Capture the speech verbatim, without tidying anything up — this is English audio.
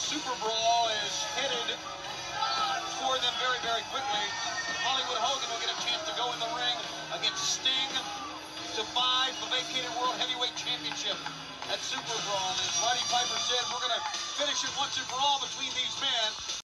Super Brawl is headed toward them very, very quickly. Hollywood Hogan will get a chance to go in the ring against Sting to vie for the vacated World Heavyweight Championship at Super Brawl. And as Roddy Piper said, we're going to finish it once and for all between these men.